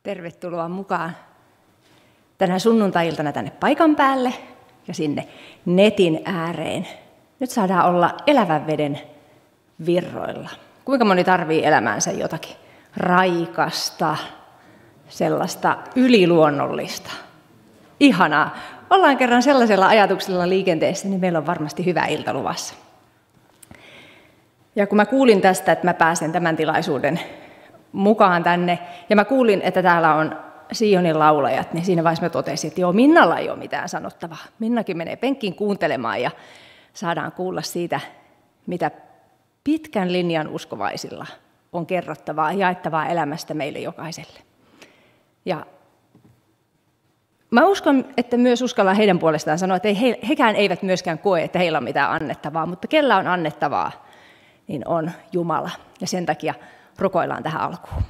Tervetuloa mukaan tänä sunnuntai-iltana tänne paikan päälle ja sinne netin ääreen. Nyt saadaan olla elävän veden virroilla. Kuinka moni tarvii elämäänsä jotakin raikasta, sellaista yliluonnollista? Ihanaa. Ollaan kerran sellaisella ajatuksella liikenteessä, niin meillä on varmasti hyvä ilta luvassa. Ja kun mä kuulin tästä, että mä pääsen tämän tilaisuuden mukaan tänne, ja mä kuulin, että täällä on Sionin laulajat, niin siinä vaiheessa mä totesin, että joo, Minnalla ei ole mitään sanottavaa. Minnakin menee penkkiin kuuntelemaan ja saadaan kuulla siitä, mitä pitkän linjan uskovaisilla on kerrottavaa, jaettavaa elämästä meille jokaiselle. Ja mä uskon, että myös uskallaan heidän puolestaan sanoa, että hekään eivät myöskään koe, että heillä on mitään annettavaa, mutta kellä on annettavaa, niin on Jumala. Ja sen takia rukoillaan tähän alkuun.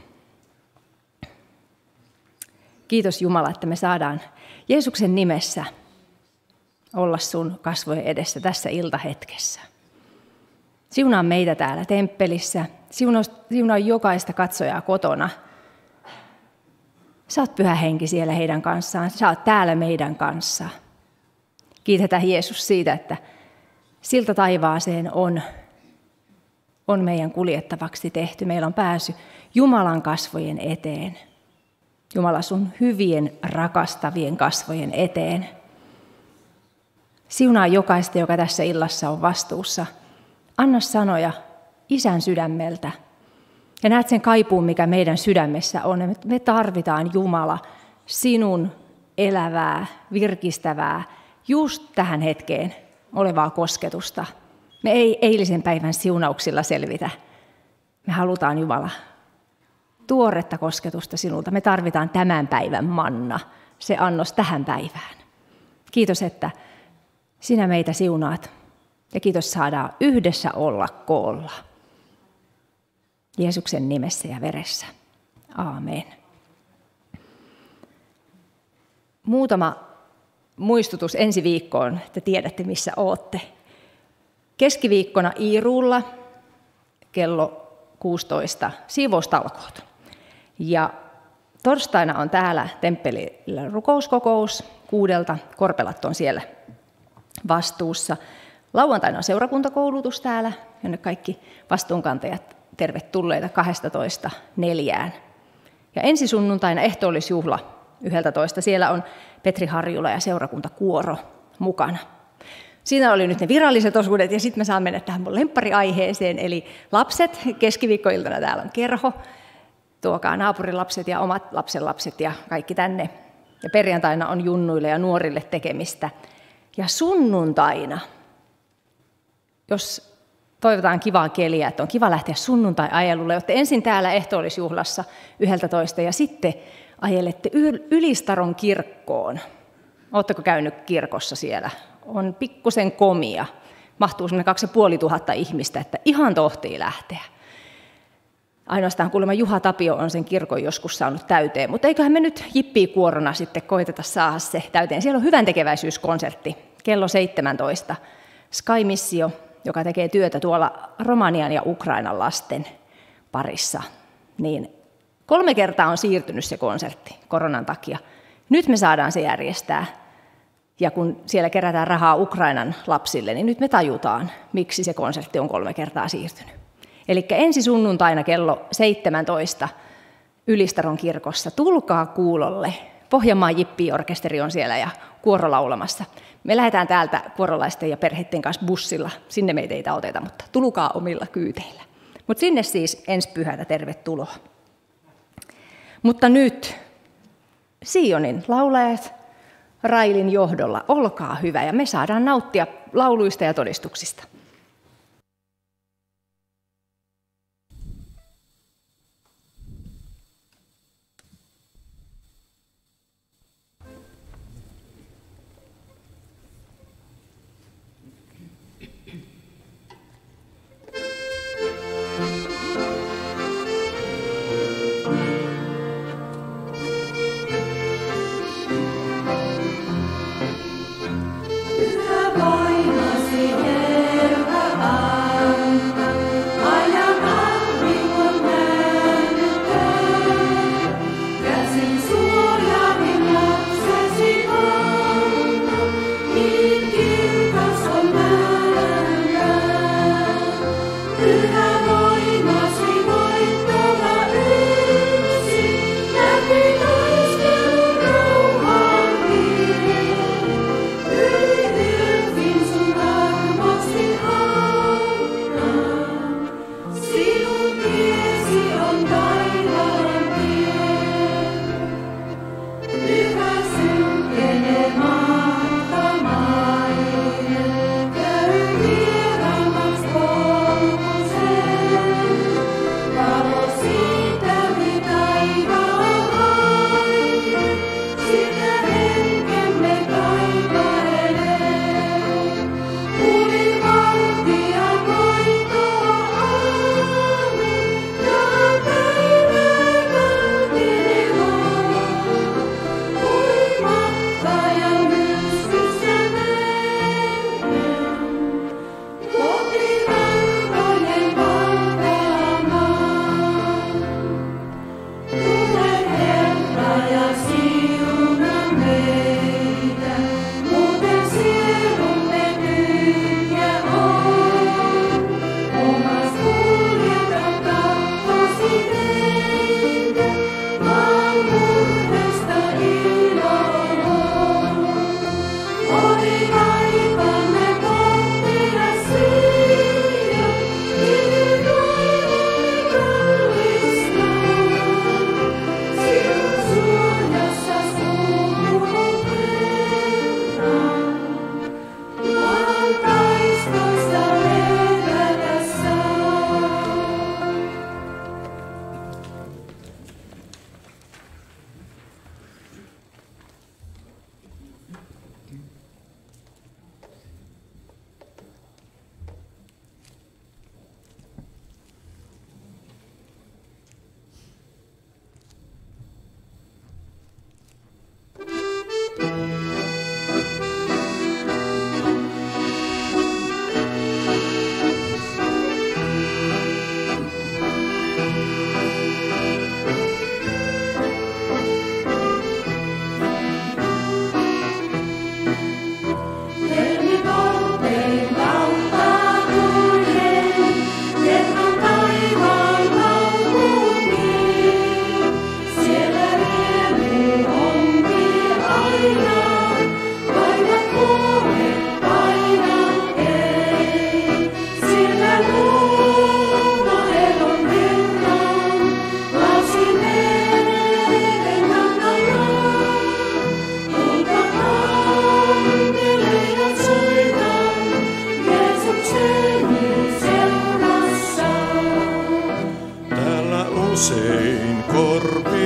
Kiitos Jumala, että me saadaan Jeesuksen nimessä olla sun kasvojen edessä tässä iltahetkessä. Siunaa meitä täällä temppelissä, siunaa jokaista katsojaa kotona. Sä oot Pyhä Henki siellä heidän kanssaan, sä oot täällä meidän kanssa. Kiitetään Jeesus siitä, että silta taivaaseen on meidän kuljettavaksi tehty. Meillä on pääsy Jumalan kasvojen eteen. Jumala sun hyvien, rakastavien kasvojen eteen. Siunaa jokaista, joka tässä illassa on vastuussa. Anna sanoja Isän sydämeltä. Ja näet sen kaipuun, mikä meidän sydämessä on. Me tarvitaan Jumala, sinun elävää, virkistävää, just tähän hetkeen olevaa kosketusta. Me ei eilisen päivän siunauksilla selvitä. Me halutaan Jumala tuoretta kosketusta sinulta. Me tarvitaan tämän päivän manna, se annos tähän päivään. Kiitos, että sinä meitä siunaat. Ja kiitos, saadaan yhdessä olla koolla. Jeesuksen nimessä ja veressä. Aamen. Muutama muistutus ensi viikkoon, että tiedätte missä ootte. Keskiviikkona Iiruulla kello 16 siivoustalkoot. Ja torstaina on täällä temppelillä rukouskokous 6. Korpelat on siellä vastuussa. Lauantaina on seurakuntakoulutus täällä, jonne kaikki vastuunkantajat tervetulleita 12:4. Ja ensi sunnuntaina ehtoollisjuhla 11. Siellä on Petri Harjula ja seurakuntakuoro mukana. Siinä oli nyt ne viralliset osuudet ja sitten me saamme mennä tähän mun lemppariaiheeseen. Eli lapset, keskiviikkoiltana täällä on kerho. Tuokaa naapurilapset ja omat lapsenlapset ja kaikki tänne. Ja perjantaina on junnuille ja nuorille tekemistä. Ja sunnuntaina, jos toivotaan kivaa keliä, että on kiva lähteä sunnuntai-ajelulle. Olette ensin täällä ehtoollisjuhlassa 11 ja sitten ajelette Ylistaron kirkkoon. Oletteko käynyt kirkossa siellä? On pikkusen komia. Mahtuu semmoinen 2500 ihmistä, että ihan tohtii lähteä. Ainoastaan kuulemma Juha Tapio on sen kirkon joskus saanut täyteen, mutta eiköhän me nyt jippii-kuorona sitten koiteta saada se täyteen. Siellä on hyväntekeväisyyskonsertti kello 17. Sky Missio, joka tekee työtä tuolla Romanian ja Ukrainan lasten parissa, niin 3 kertaa on siirtynyt se konsertti koronan takia. Nyt me saadaan se järjestää. Ja kun siellä kerätään rahaa Ukrainan lapsille, niin nyt me tajutaan, miksi se konsertti on 3 kertaa siirtynyt. Eli ensi sunnuntaina kello 17 Ylistaron kirkossa. Tulkaa kuulolle. Pohjanmaan Jippi-orkesteri on siellä ja kuoro laulamassa. Me lähdetään täältä kuorolaisten ja perheiden kanssa bussilla. Sinne meitä ei oteta, mutta tulkaa omilla kyyteillä. Mutta sinne siis ensi pyhätä tervetuloa. Mutta nyt Sionin laulajat Railin johdolla, olkaa hyvä ja me saadaan nauttia lauluista ja todistuksista. Voimasi Herra.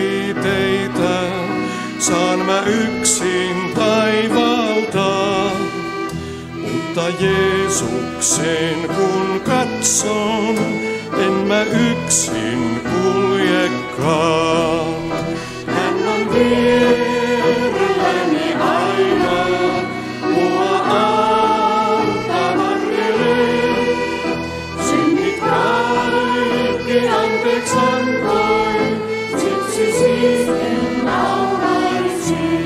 teitä, saan mä yksin taivaalta. Mutta Jeesuksen kun katson, en mä yksin kuljekaan. Hän on vierelläni aina, mua auttaa varjelee. Synnit kaikki anteeksi antoi, siksi siis en nauraisi.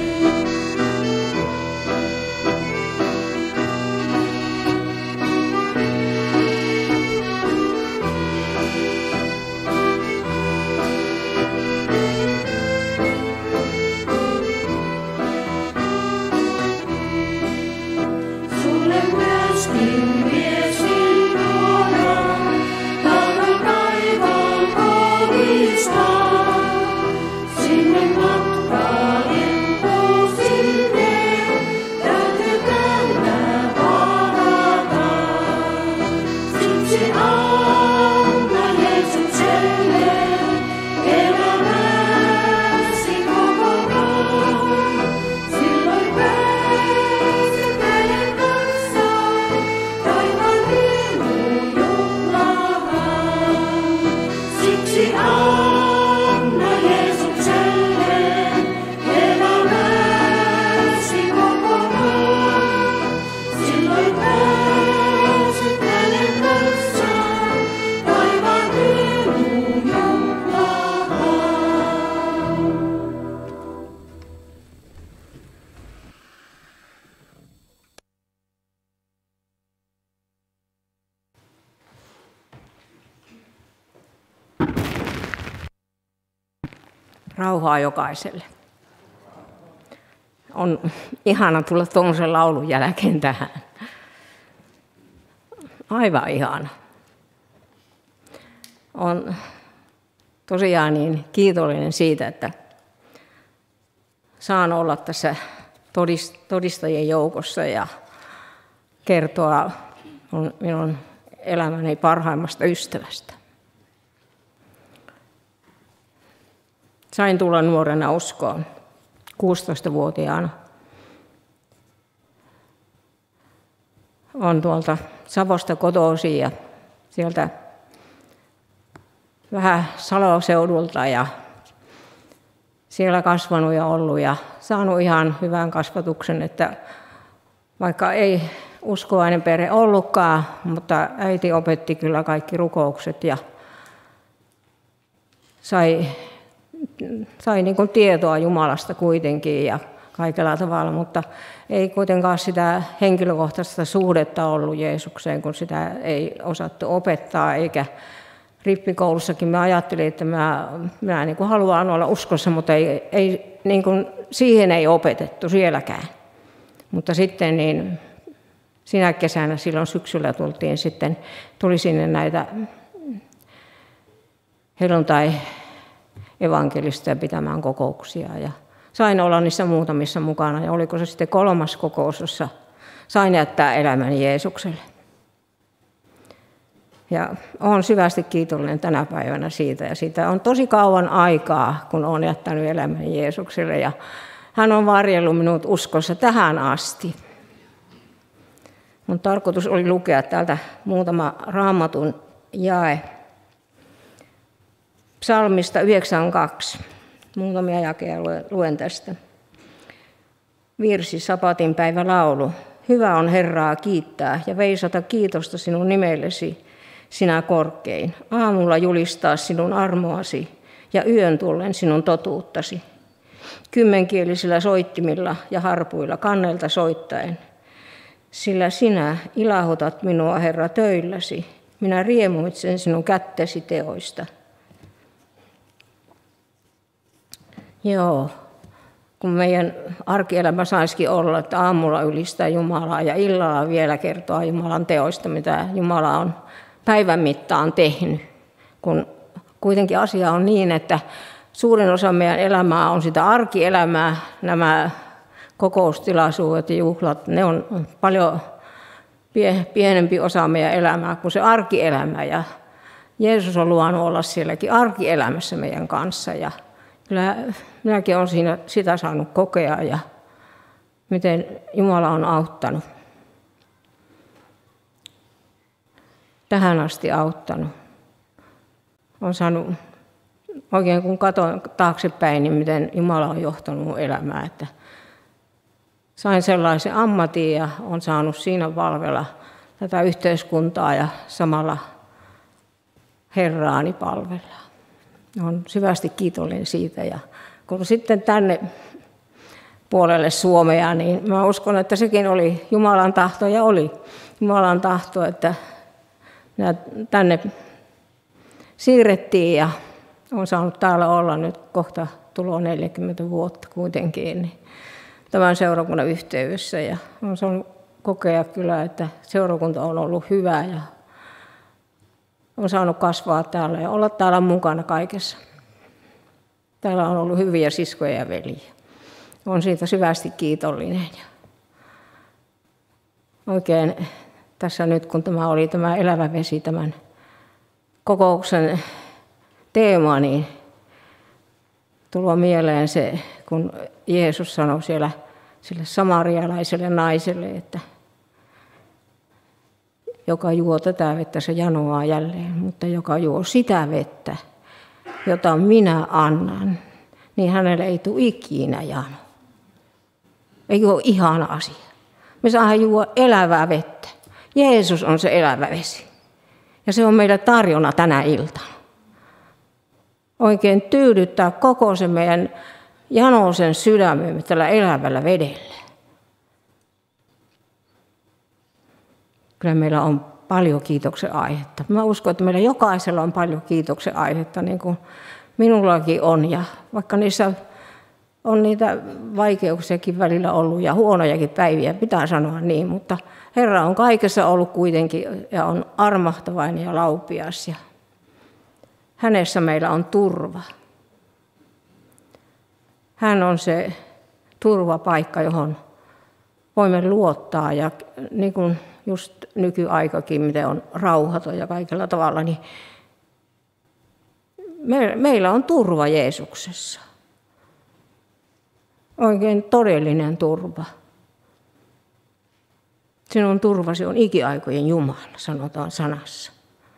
Rauhaa jokaiselle. On ihana tulla tuommoisen laulun jälkeen tähän. Aivan ihana. On tosiaan niin kiitollinen siitä, että saan olla tässä todistajien joukossa ja kertoa minun elämäni parhaimmasta ystävästä. Sain tulla nuorena uskoon, 16-vuotiaana. Olen tuolta Savosta kotoisin ja sieltä vähän Saloseudulta ja siellä kasvanut ja ollut ja saanut ihan hyvän kasvatuksen, että vaikka ei uskovainen perhe ollutkaan, mutta äiti opetti kyllä kaikki rukoukset ja sai niin kuin tietoa Jumalasta kuitenkin ja kaikella tavalla, mutta ei kuitenkaan sitä henkilökohtaista suhdetta ollut Jeesukseen, kun sitä ei osattu opettaa, eikä rippikoulussakin mä ajattelin, että mä niin kuin haluan olla uskossa, mutta ei, niin kuin, siihen ei opetettu sielläkään. Mutta sitten niin sinä kesänä silloin syksyllä tuli sinne näitä helluntai-evankelisteja pitämään kokouksia ja sain olla niissä muutamissa mukana ja oliko se sitten 3. kokous, jossa sain jättää elämäni Jeesukselle. Ja olen syvästi kiitollinen tänä päivänä siitä ja siitä on tosi kauan aikaa, kun olen jättänyt elämäni Jeesukselle ja hän on varjellut minut uskossa tähän asti. Mun tarkoitus oli lukea täältä muutama Raamatun jae psalmista 92. Muutamia jakeja luen tästä. Virsi Sapatin päivä laulu. Hyvä on Herraa kiittää ja veisata kiitosta sinun nimellesi, sinä korkein. Aamulla julistaa sinun armoasi ja yön tullen sinun totuuttasi. Kymmenkielisillä soittimilla ja harpuilla kannelta soittaen. Sillä sinä ilahutat minua, Herra, töilläsi. Minä riemuitsen sinun kättesi teoista. Joo, kun meidän arkielämä saisikin olla, että aamulla ylistää Jumalaa ja illalla vielä kertoa Jumalan teoista, mitä Jumala on päivän mittaan tehnyt. Kun kuitenkin asia on niin, että suurin osa meidän elämää on sitä arkielämää, nämä kokoustilaisuudet ja juhlat, ne on paljon pienempi osa meidän elämää kuin se arkielämä. Ja Jeesus on luvannut olla sielläkin arkielämässä meidän kanssa. Ja Kyllä minäkin olen siinä sitä saanut kokea ja miten Jumala on auttanut. Tähän asti auttanut. Olen saanut, oikein kun katson taaksepäin, niin miten Jumala on johtanut mun elämää. Että sain sellaisen ammatin ja olen saanut siinä palvella tätä yhteiskuntaa ja samalla Herraani palvella. Olen syvästi kiitollinen siitä. Ja kun sitten tänne puolelle Suomea, niin mä uskon, että sekin oli Jumalan tahto ja oli Jumalan tahto, että tänne siirrettiin ja olen saanut täällä olla nyt kohta tuloa 40 vuotta kuitenkin niin tämän seurakunnan yhteydessä. Ja olen saanut kokea kyllä, että seurakunta on ollut hyvä ja olen saanut kasvaa täällä ja olla täällä mukana kaikessa. Täällä on ollut hyviä siskoja ja veljiä. Olen siitä syvästi kiitollinen. Oikein tässä nyt, kun tämä oli tämä elävä vesi, tämän kokouksen teema, niin tulee mieleen se, kun Jeesus sanoi siellä sille samarialaiselle naiselle, että joka juo tätä vettä, se janoaa jälleen, mutta joka juo sitä vettä, jota minä annan, niin hänelle ei tule ikinä jano. Ei ole ihana asia. Me saadaan juo elävää vettä. Jeesus on se elävä vesi. Ja se on meille tarjona tänä iltana. Oikein tyydyttää koko se meidän janoisen sydämemme tällä elävällä vedellä. Kyllä meillä on paljon kiitoksen aihetta. Mä uskon, että meillä jokaisella on paljon kiitoksen aihetta, niin kuin minullakin on. Ja vaikka niissä on niitä vaikeuksiakin välillä ollut ja huonojakin päiviä, pitää sanoa niin, mutta Herra on kaikessa ollut kuitenkin ja on armahtavainen ja laupias. Ja hänessä meillä on turva. Hän on se turvapaikka, johon voimme luottaa ja niin kuin just nykyaikakin, miten on rauhaton ja kaikella tavalla, niin meillä on turva Jeesuksessa. Oikein todellinen turva. Sinun turvasi on ikiaikojen Jumala, sanotaan sanassa.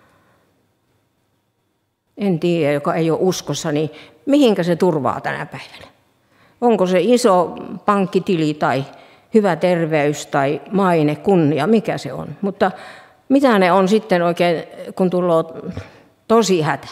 En tiedä, joka ei ole uskossa, niin mihinkä se turvaa tänä päivänä? Onko se iso pankkitili tai hyvä terveys tai maine, kunnia, mikä se on? Mutta mitä ne on sitten oikein, kun tulee tosi hätä?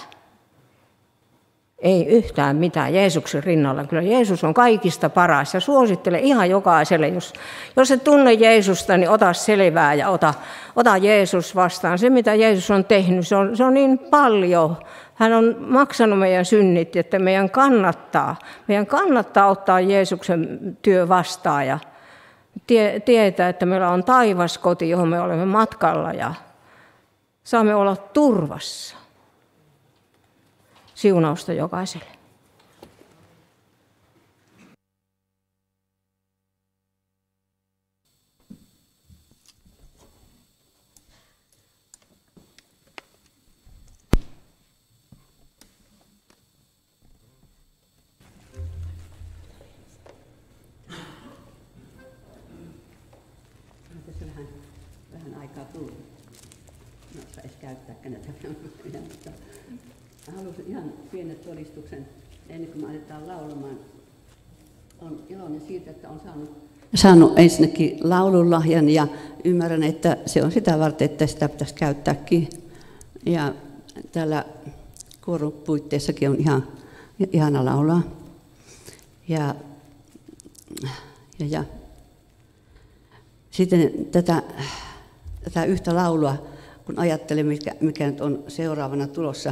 Ei yhtään mitään Jeesuksen rinnalla. Kyllä Jeesus on kaikista paras ja suosittelen ihan jokaiselle, jos et tunne Jeesusta, niin ota selvää ja ota Jeesus vastaan. Se, mitä Jeesus on tehnyt, se on niin paljon. Hän on maksanut meidän synnit, että meidän kannattaa ottaa Jeesuksen työ vastaan ja tietää, että meillä on taivas koti, johon me olemme matkalla ja saamme olla turvassa. Siunausta jokaiselle. Tässä vähän aikaa tullut. No, saisi käyttääkään näitä. Haluaisin ihan pienet todistuksen, ennen kuin me aletaan laulamaan. Olen iloinen siitä, että olen saanut ensinnäkin laululahjan ja ymmärrän, että se on sitä varten, että sitä pitäisi käyttääkin. Ja täällä kuoron puitteissakin on ihana laulaa. Ja sitten tätä yhtä laulua, kun ajattelen, mikä nyt on seuraavana tulossa,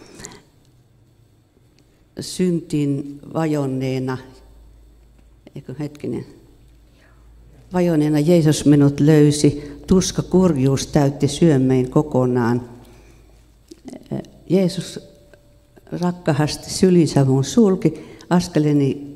syntiin vajonneena, vajonneena Jeesus minut löysi, tuska kurjuus täytti syömeen kokonaan. Jeesus rakkaasti sylinsä mun sulki, askeleni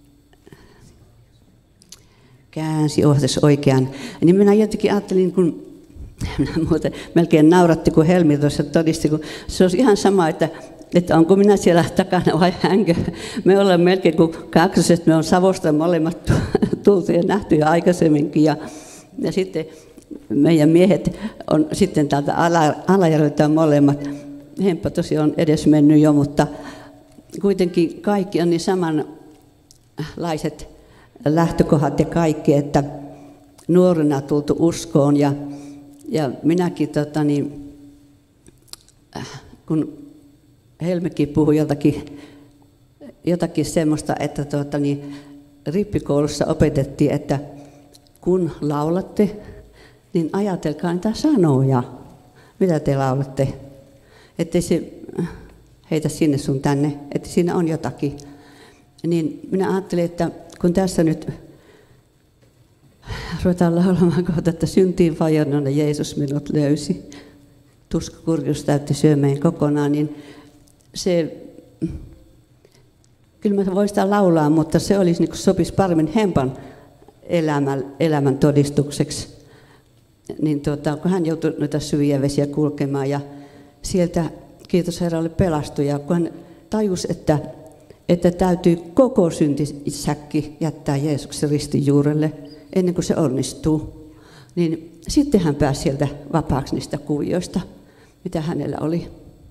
käänsi ohjasi oikean. Niin minä jotenkin ajattelin, kun melkein nauratti, kun Helmi tuossa todisti, kun se olisi ihan sama, että että onko minä siellä takana vai hänkö. Me ollaan melkein kuin kaksoset, me on Savosta molemmat tultu ja nähty jo aikaisemminkin. Ja sitten meidän miehet on sitten täältä Alajärveltä molemmat. Hemppa tosiaan on edes mennyt jo, mutta kuitenkin kaikki on niin samanlaiset lähtökohdat ja kaikki, että nuorena tultu uskoon ja minäkin kun Helmekin puhui jotakin semmoista, että rippikoulussa opetettiin, että kun laulatte, niin ajatelkaa niitä sanoja, mitä te laulatte. Ettei se heitä sinne sun tänne, että siinä on jotakin. Niin minä ajattelin, että kun tässä nyt ruvetaan laulamaan kohta, että syntiin vajonnona Jeesus minut löysi, tuska kurjuus täytti syömeen kokonaan, niin se, kyllä mä voin sitä laulaa, mutta se olisi, niin sopisi paremmin Hempan elämän todistukseksi. Niin kun hän joutui noita syviä vesiä kulkemaan ja sieltä, kiitos Herralle, pelastui. Ja kun hän tajusi, että täytyy koko syntisäkki jättää Jeesuksen ristin juurelle ennen kuin se onnistuu, niin sitten hän pääsi sieltä vapaaksi niistä kuvioista, mitä hänellä oli.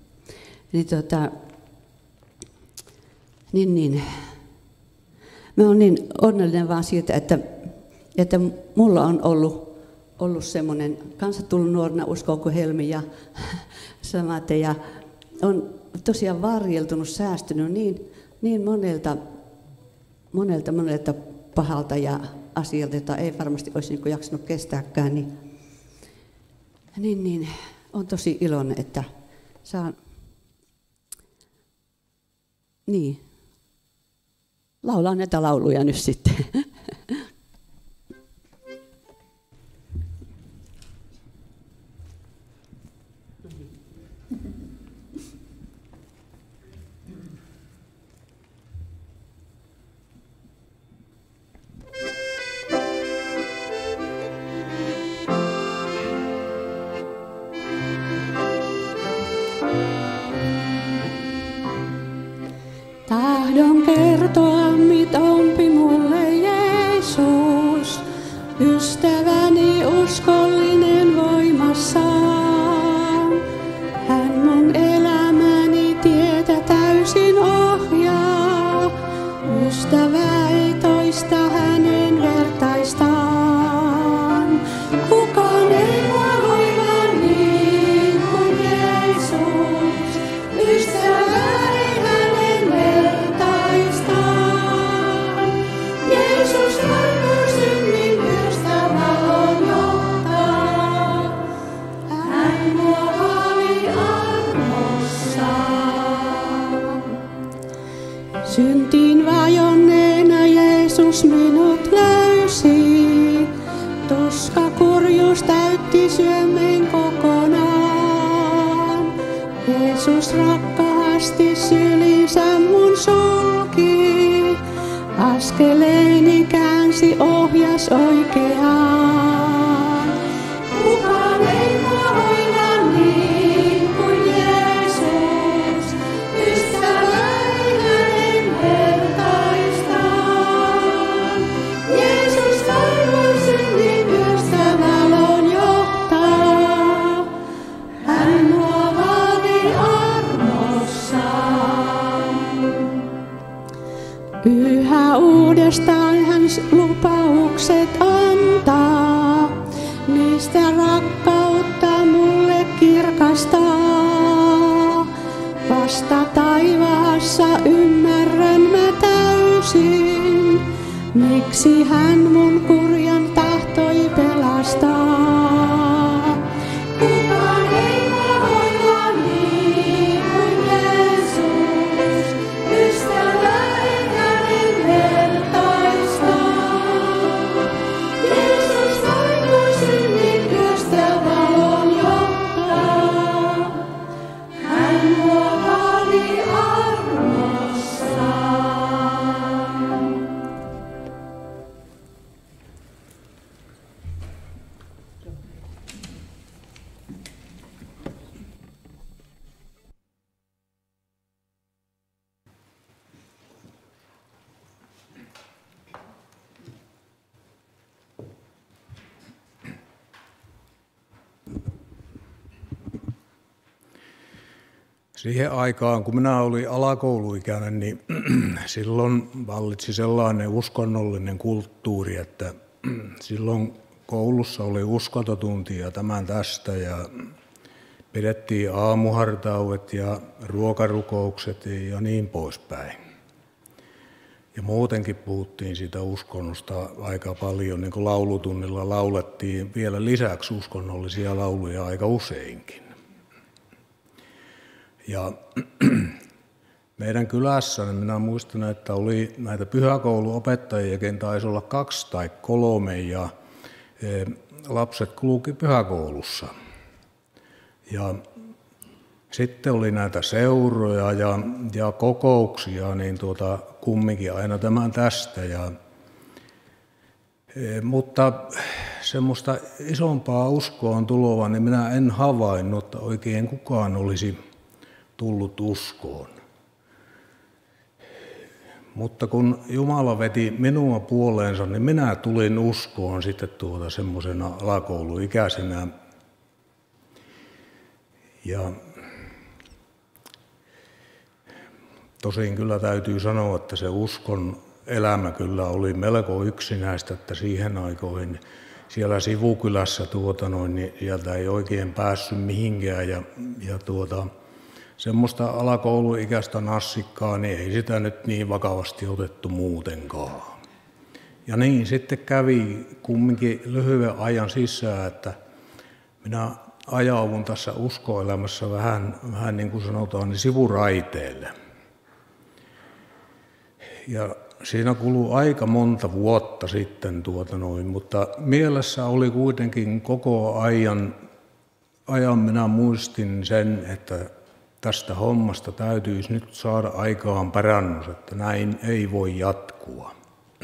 Niin. Mä oon niin onnellinen vaan siitä, että mulla on ollut semmoinen, kanssa tullut nuorena uskoon kuin Helmi ja samaten, ja on tosiaan varjeltunut, säästynyt niin monelta pahalta ja asialta, jota ei varmasti olisi jaksanut kestääkään, niin on tosi iloinen, että saan laulaa näitä lauluja nyt sitten. Tahdon kertoa, mit ompi mulle Jeesus, ystäväni uskollinen voimassaan. Hän mun elämäni tietä täysin ohjaa, ystävä ei toista hänen vertaistaan. Kukaan ei mua hoida niin kuin Jeesus, ystävä ei hänen vertaistaan. Jeesus varmuu synnin työstä valon johtaa, hän mua vaali armossaan. Syntiin vajonneena Jeesus minut löysi, tuska kurjuus täytti syömeen kokonaan. Jeesus rakkaasti sylinsä mun sulki, askeleeni käänsi, ohjas oikeaan. Kukaan ei mua hoida niin kuin Jeesus, ystävä ei hänen vertaistaan. Jeesus varmuu synnin työstä valon johtaa, hän mua vaali armossaan. Yhä uudestaan hän lupaukset antaa, niistä rakkautta mulle kirkastaa. Vasta taivaassa ymmärrän mä täysin, miksi hän mun kurjan tahtoi pelastaa. Kukaan ei mua hoida niin kuin Jeesus, ystävä ei hänen vertaistaan. Jeesus varmuu synnin työstä valon johtaa, hän mua vaali armossaan. Siihen aikaan, kun minä olin alakouluikäinen, niin silloin vallitsi sellainen uskonnollinen kulttuuri, että silloin koulussa oli uskontotunti ja tämän tästä ja pidettiin aamuhartaudet ja ruokarukoukset ja niin poispäin. Ja muutenkin puhuttiin siitä uskonnosta aika paljon, niin kuin laulutunnilla laulettiin vielä lisäksi uskonnollisia lauluja aika useinkin. Ja meidän kylässä, niin minä muistan, että oli näitä pyhäkouluopettajiakin, taisi olla 2 tai 3, ja lapset kulki pyhäkoulussa. Ja sitten oli näitä seuroja ja kokouksia, niin kumminkin aina tämän tästä. Mutta semmoista isompaa uskoon tuloa, niin minä en havainnut, että oikein kukaan olisi tullut uskoon. Mutta kun Jumala veti minua puoleensa, niin minä tulin uskoon sitten semmoisena alakouluikäisenä. Ja tosin kyllä täytyy sanoa, että se uskon elämä kyllä oli melko yksinäistä, että siihen aikoihin siellä sivukylässä niin sieltä ei oikein päässyt mihinkään ja semmoista alakouluikäistä nassikkaa, niin ei sitä nyt niin vakavasti otettu muutenkaan. Ja niin sitten kävi kumminkin lyhyen ajan sisään, että minä ajaudun tässä uskoelämässä vähän niin kuin sanotaan, niin sivuraiteelle. Ja siinä kuluu aika monta vuotta sitten, mutta mielessä oli kuitenkin koko ajan minä muistin sen, että tästä hommasta täytyisi nyt saada aikaan parannus, että näin ei voi jatkua.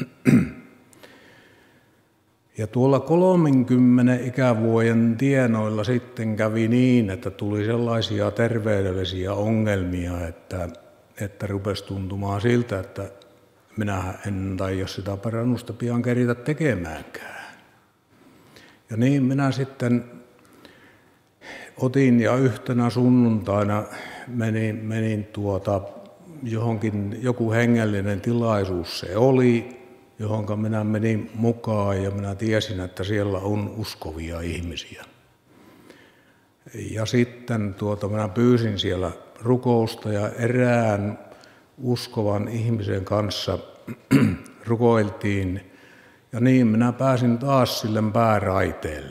Ja tuolla 30 ikävuoden tienoilla sitten kävi niin, että tuli sellaisia terveydellisiä ongelmia, että rupesi tuntumaan siltä, että minä en taida sitä parannusta pian keritä tekemäänkään. Ja niin minä sitten otin ja yhtenä sunnuntaina menin johonkin, joku hengellinen tilaisuus se oli, johonka minä menin mukaan ja minä tiesin, että siellä on uskovia ihmisiä. Ja sitten minä pyysin siellä rukousta ja erään uskovan ihmisen kanssa rukoiltiin ja niin minä pääsin taas sille pääraiteelle.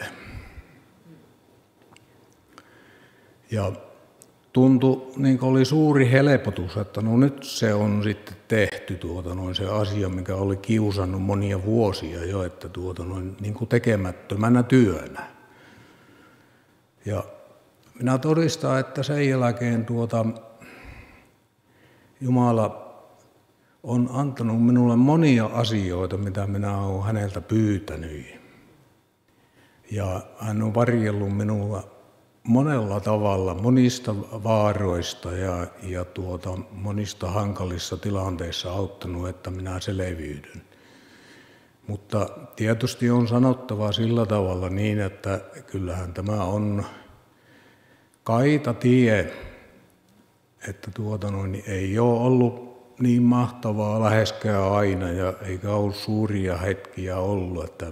Ja tuntui, niin kuin oli suuri helpotus, että no nyt se on sitten tehty se asia, mikä oli kiusannut monia vuosia jo, että niin kuin tekemättömänä työnä. Ja minä todistan, että sen jälkeen Jumala on antanut minulle monia asioita, mitä minä olen häneltä pyytänyt. Ja hän on varjellut minulla monella tavalla, monista vaaroista ja monista hankalissa tilanteissa auttanut, että minä selviydyn. Mutta tietysti on sanottava sillä tavalla niin, että kyllähän tämä on kaita tie, että ei ole ollut niin mahtavaa läheskään aina ja eikä ole suuria hetkiä ollut, että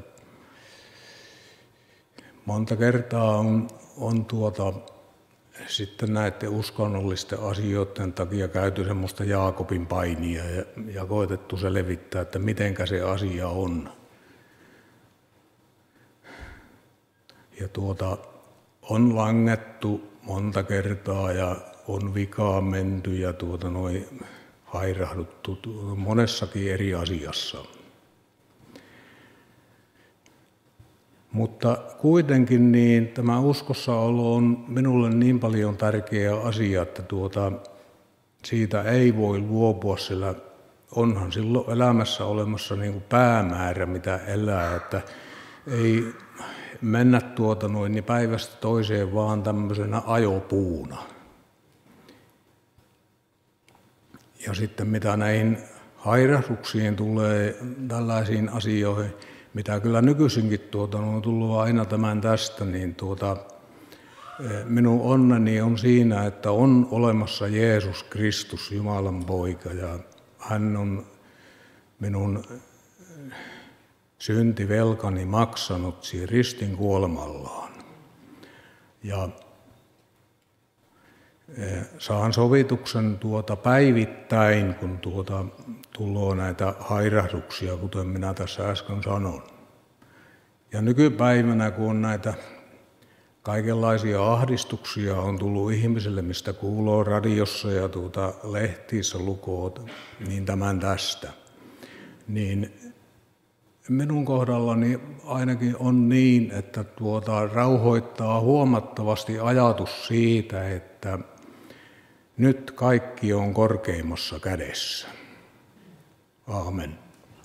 monta kertaa on sitten näiden uskonnollisten asioiden takia käyty semmoista Jaakobin painia ja koetettu selvittää, että mitenkä se asia on. Ja on langettu monta kertaa ja on vikaan menty ja hairahduttu monessakin eri asiassa. Mutta kuitenkin niin tämä uskossaolo on minulle niin paljon tärkeä asia, että siitä ei voi luopua, sillä onhan silloin elämässä olemassa niin kuin päämäärä, mitä elää, että ei mennä niin päivästä toiseen vaan tämmöisenä ajopuuna. Ja sitten mitä näihin hairahduksiin tulee, tällaisiin asioihin, mitä kyllä nykyisinkin on tullut aina tämän tästä, niin minun onneni on siinä, että on olemassa Jeesus Kristus, Jumalan poika, ja hän on minun syntivelkani maksanut siinä ristin kuolemallaan. Ja saan sovituksen päivittäin, kun tulee näitä hairahduksia, kuten minä tässä äsken sanon. Ja nykypäivänä, kun on näitä kaikenlaisia ahdistuksia on tullut ihmisille, mistä kuuluu radiossa ja lehtiissä lukoo, niin tämän tästä. Niin minun kohdallani ainakin on niin, että rauhoittaa huomattavasti ajatus siitä, että nyt kaikki on korkeimmassa kädessä. Aamen.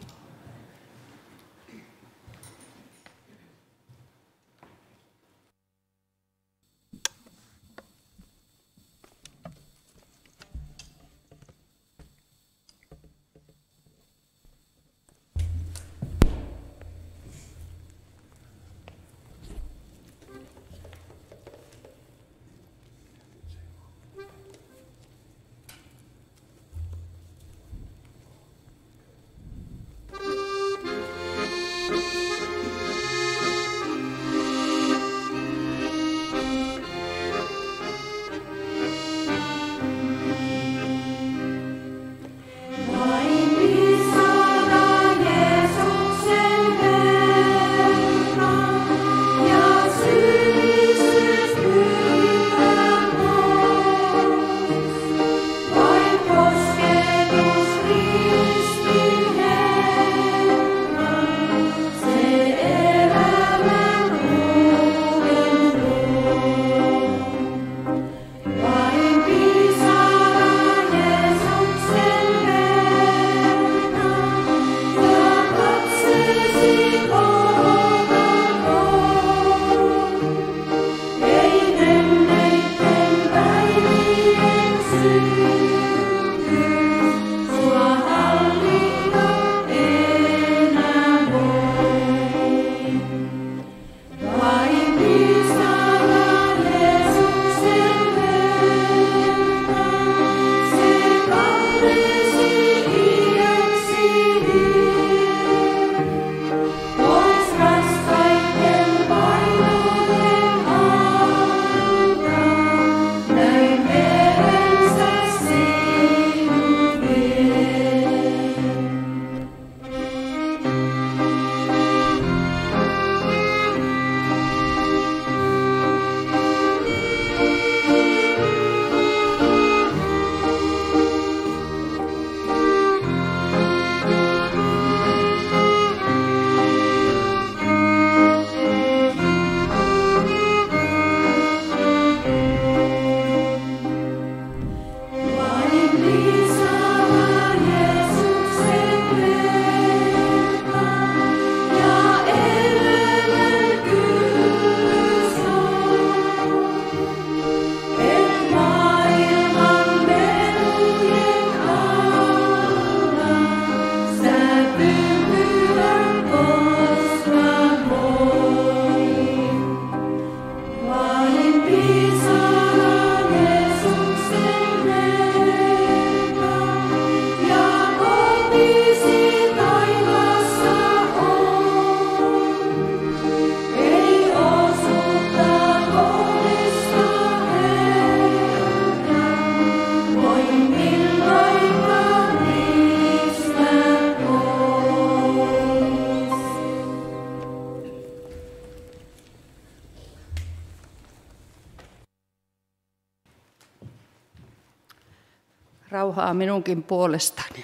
Rauhaa minunkin puolestani.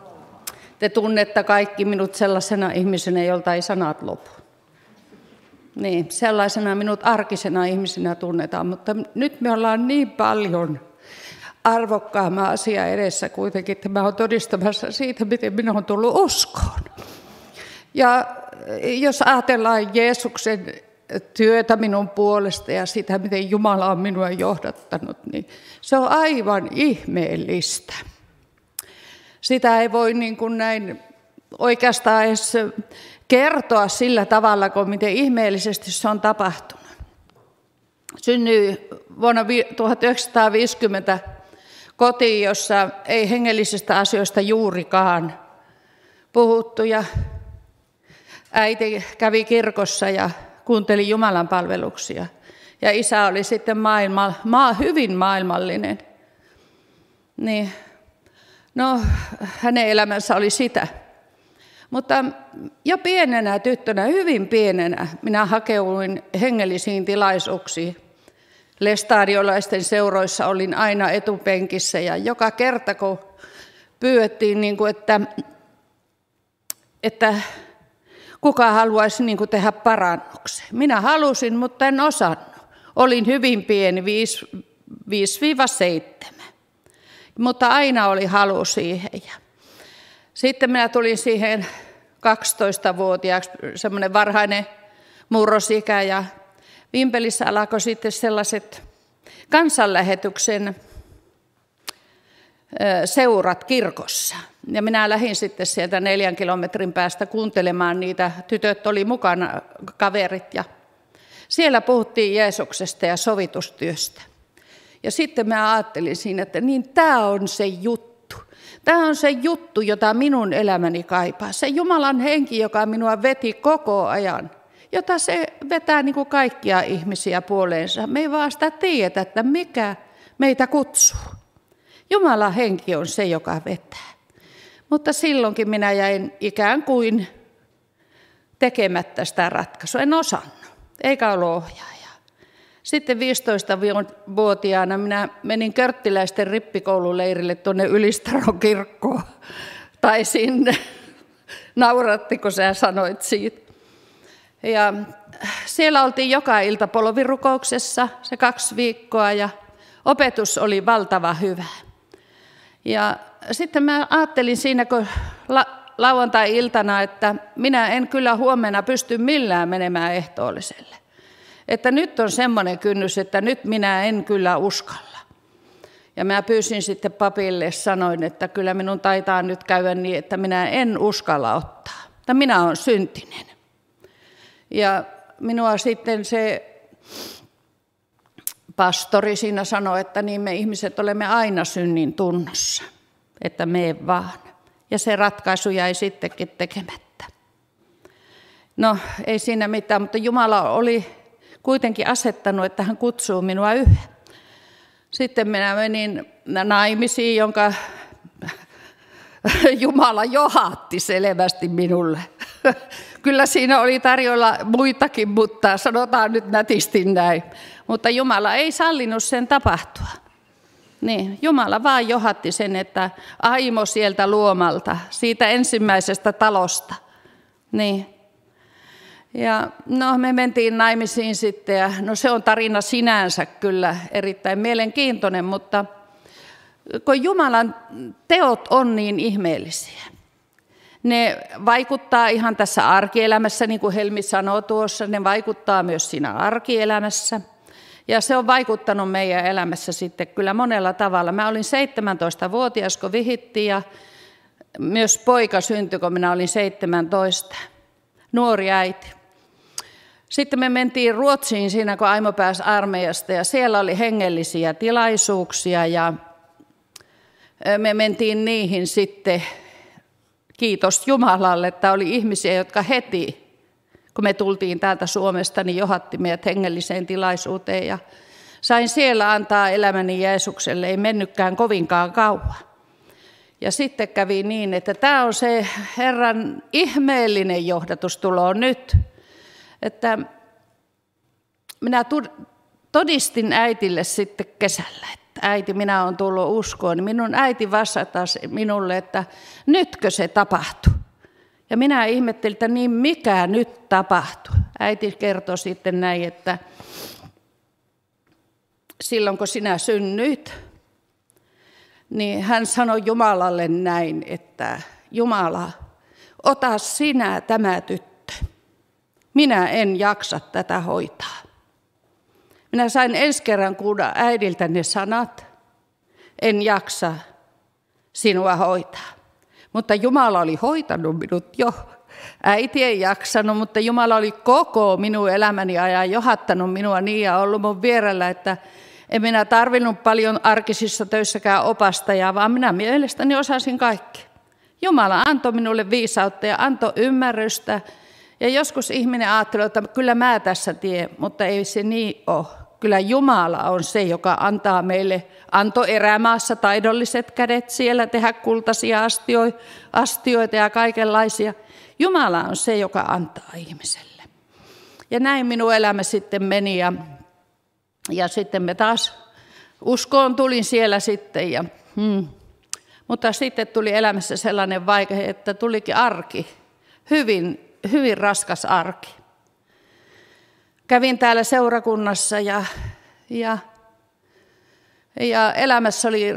Te tunnette kaikki minut sellaisena ihmisenä, jolta ei sanat lopu. Niin, sellaisena minut arkisena ihmisenä tunnetaan, mutta nyt me ollaan niin paljon arvokkaamman asia edessä kuitenkin, että mä oon todistamassa siitä, miten minä olen tullut uskoon. Ja jos ajatellaan Jeesuksen työtä minun puolesta ja sitä, miten Jumala on minua johdattanut, niin se on aivan ihmeellistä. Sitä ei voi niin kuin näin oikeastaan edes kertoa sillä tavalla, kuin miten ihmeellisesti se on tapahtunut. synnyin vuonna 1950 kotiin, jossa ei hengellisistä asioista juurikaan puhuttu. Ja äiti kävi kirkossa ja kuunteli Jumalan palveluksia. Ja isä oli sitten hyvin maailmallinen. Niin, no, hänen elämänsä oli sitä. Mutta jo pienenä tyttönä, hyvin pienenä, minä hakeuduin hengellisiin tilaisuuksiin. Lestadiolaisten seuroissa olin aina etupenkissä ja joka kerta kun pyydettiin, että kuka haluaisi tehdä parannuksen. Minä halusin, mutta en osannut. Olin hyvin pieni, 5-7, mutta aina oli halu siihen. Sitten minä tulin siihen 12-vuotiaaksi, semmoinen varhainen murrosikä, ja Vimpelissä alkoi sitten sellaiset kansanlähetyksen seurat kirkossa. Ja minä lähdin sitten sieltä 4 kilometrin päästä kuuntelemaan niitä. Tytöt oli mukana, kaverit, ja siellä puhuttiin Jeesuksesta ja sovitustyöstä. Ja sitten mä ajattelin siinä, että niin tämä on se juttu. Tämä on se juttu, jota minun elämäni kaipaa. Se Jumalan henki, joka minua veti koko ajan, jota se vetää niin kuin kaikkia ihmisiä puoleensa. Me ei vaan sitä tiedä, että mikä meitä kutsuu. Jumalan henki on se, joka vetää. Mutta silloinkin minä jäin ikään kuin tekemättä sitä ratkaisua. En osannut, eikä ollut ohjaajaa. Sitten 15-vuotiaana minä menin körttiläisten rippikoululeirille tuonne Ylistaron kirkkoon. Tai sinne. Nauratti, kun sä sanoit siitä. Ja siellä oltiin joka ilta polvirukouksessa se 2 viikkoa ja opetus oli valtava hyvä. Ja sitten mä ajattelin siinä, kun lauantai-iltana, että minä en kyllä huomenna pysty millään menemään ehtoolliselle. Että nyt on semmoinen kynnys, että nyt minä en kyllä uskalla. Ja mä pyysin sitten papille, sanoin, että kyllä minun taitaa nyt käydä niin, että minä en uskalla ottaa. Että minä olen syntinen. Ja minua sitten se pastori siinä sanoi, että niin me ihmiset olemme aina synnin tunnossa, että mene vaan. Ja se ratkaisu jäi sittenkin tekemättä. No ei siinä mitään, mutta Jumala oli kuitenkin asettanut, että hän kutsuu minua yhden. Sitten minä menin naimisiin, jonka Jumala johatti selvästi minulle. Kyllä siinä oli tarjolla muitakin, mutta sanotaan nyt nätisti näin. Mutta Jumala ei sallinut sen tapahtua. Niin, Jumala vaan johatti sen, että Aimo sieltä luomalta, siitä ensimmäisestä talosta. Niin. Ja no, me mentiin naimisiin sitten ja no, se on tarina sinänsä kyllä erittäin mielenkiintoinen, mutta kun Jumalan teot on niin ihmeellisiä. Ne vaikuttaa ihan tässä arkielämässä, niin kuin Helmi sanoi tuossa, ne vaikuttaa myös siinä arkielämässä. Ja se on vaikuttanut meidän elämässä sitten kyllä monella tavalla. Mä olin 17-vuotias, kun vihittiin ja myös poika syntyi, kun minä olin 17. Nuori äiti. Sitten me mentiin Ruotsiin siinä, kun Aimo pääsi armeijasta ja siellä oli hengellisiä tilaisuuksia ja me mentiin niihin sitten. Kiitos Jumalalle, että oli ihmisiä, jotka heti, kun me tultiin täältä Suomesta, niin johatti meidät hengelliseen tilaisuuteen. Ja sain siellä antaa elämäni Jeesukselle, ei mennytkään kovinkaan kauan. Ja sitten kävi niin, että tämä on se Herran ihmeellinen johdatus tulo nyt. Että minä todistin äitille sitten kesällä, että äiti, minä olen tullut uskoon. Minun äiti vastasi minulle, että nytkö se tapahtui. Ja minä ihmettelin, että niin mikä nyt tapahtui. Äiti kertoi sitten näin, että silloin kun sinä synnyit, niin hän sanoi Jumalalle näin, että Jumala, ota sinä tämä tyttö. Minä en jaksa tätä hoitaa. Minä sain ensi kerran kuulla äidiltä ne sanat, en jaksa sinua hoitaa. Mutta Jumala oli hoitanut minut jo Äiti ei jaksanut, mutta Jumala oli koko minun elämäni ajan johattanut minua niin ja ollut mun vierellä, että en minä tarvinnut paljon arkisissa töissäkään opastajaa, vaan minä mielestäni osasin kaikki. Jumala antoi minulle viisautta ja antoi ymmärrystä. Ja joskus ihminen ajattelee, että kyllä mä tässä teen, mutta ei se niin ole. Kyllä Jumala on se, joka antaa meille, antoi erämaassa taidolliset kädet siellä tehdä kultaisia astioita ja kaikenlaisia. Jumala on se, joka antaa ihmiselle. Ja näin minun elämä sitten meni ja sitten me taas uskoon tulin siellä sitten. Mutta sitten tuli elämässä sellainen vaihe, että tulikin arki, hyvin raskas arki. Kävin täällä seurakunnassa ja elämässä oli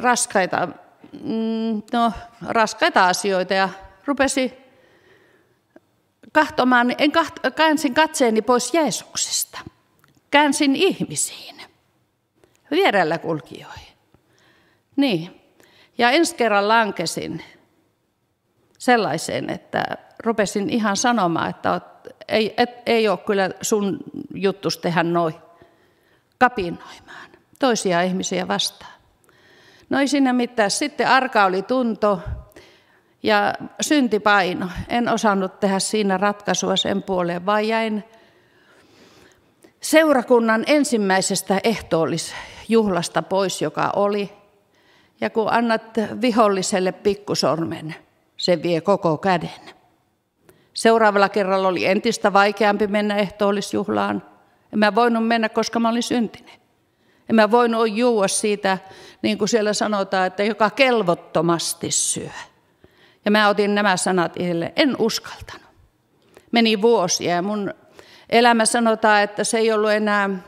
raskaita asioita ja rupesin kahtomaan, käänsin katseeni pois Jeesuksesta. Käänsin ihmisiin, vierellä kulkijoihin. Niin. Ja ensi kerran lankesin sellaiseen, että rupesin ihan sanomaan, että ei ole kyllä sun juttus tehdä noin, kapinoimaan toisia ihmisiä vastaan. No ei siinä mitään. Sitten arka oli tunto ja syntipaino. En osannut tehdä siinä ratkaisua sen puoleen, vaan jäin seurakunnan ensimmäisestä ehtoollisjuhlasta pois, joka oli. Ja kun annat viholliselle pikkusormen, se vie koko käden. Seuraavalla kerralla oli entistä vaikeampi mennä ehtoollisjuhlaan. En mä voinut mennä, koska mä olin syntinen. En mä voinut juua siitä, niin kuin siellä sanotaan, että joka kelvottomasti syö. Ja mä otin nämä sanat itselle, en uskaltanut. Meni vuosia ja mun elämä sanotaan, että se ei ollut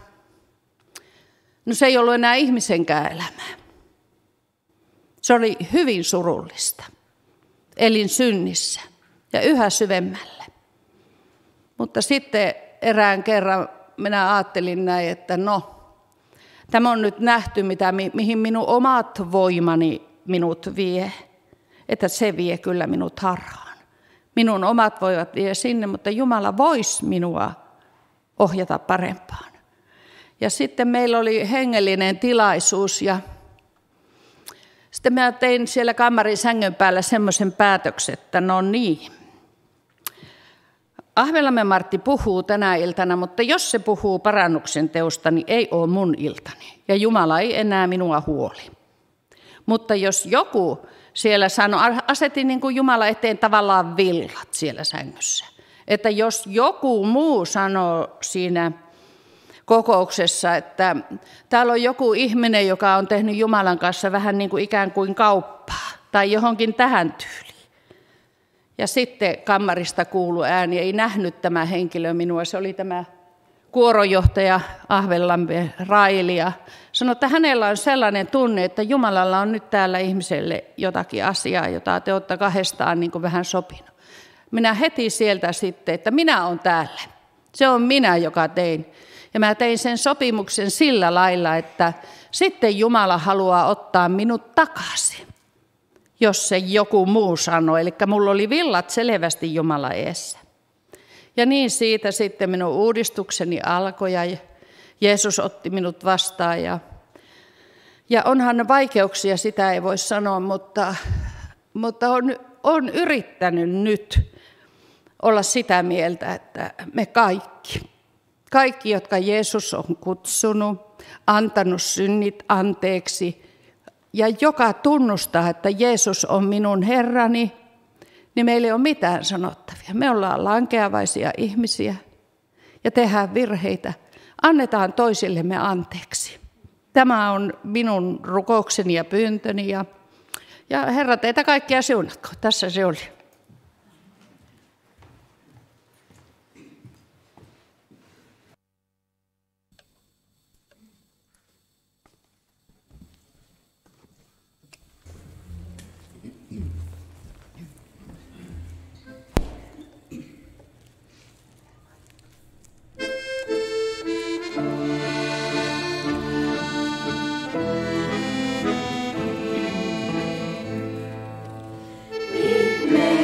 enää ihmisenkään elämää. Se oli hyvin surullista. Elin synnissä ja yhä syvemmälle. Mutta sitten erään kerran minä ajattelin näin, että tämä on nyt nähty, mihin minun omat voimani minut vie. Että se vie kyllä minut harhaan. Minun omat voivat vie sinne, mutta Jumala voisi minua ohjata parempaan. Ja sitten meillä oli hengellinen tilaisuus ja sitten mä tein siellä kammarin sängyn päällä semmoisen päätöksen, että Ahvelamme Martti puhuu tänä iltana, mutta jos se puhuu parannuksen teosta, niin ei ole mun iltani. Ja Jumala ei enää minua huoli. Mutta jos joku siellä asetin niin kuin Jumala eteen tavallaan villat siellä sängyssä. Että jos joku muu sanoo siinä kokouksessa, että täällä on joku ihminen, joka on tehnyt Jumalan kanssa vähän niin kuin ikään kuin kauppaa tai johonkin tähän tyyliin. Ja sitten kammarista kuului ääni, ei nähnyt tämä henkilö minua, se oli tämä kuoronjohtaja Ahvenlamme Raili ja sanoi, että hänellä on sellainen tunne, että Jumalalla on nyt täällä ihmiselle jotakin asiaa, jota te olette kahdestaan niin kuin vähän sopinut. Minä heti sieltä sitten, että minä olen täällä. Se on minä, joka tein. Ja mä tein sen sopimuksen sillä lailla, että sitten Jumala haluaa ottaa minut takaisin, jos se joku muu sanoi. Eli mulla oli villat selvästi Jumala eessä. Ja niin siitä sitten minun uudistukseni alkoi ja Jeesus otti minut vastaan. Ja onhan vaikeuksia, sitä ei voi sanoa, mutta on yrittänyt nyt olla sitä mieltä, että me kaikki, jotka Jeesus on kutsunut, antanut synnit anteeksi ja joka tunnustaa, että Jeesus on minun Herrani, niin meillä ei ole mitään sanottavia. Me ollaan lankeavaisia ihmisiä ja tehdään virheitä. Annetaan toisillemme anteeksi. Tämä on minun rukoukseni ja pyyntöni ja Herra teitä kaikkia siunatko. Tässä se oli. Me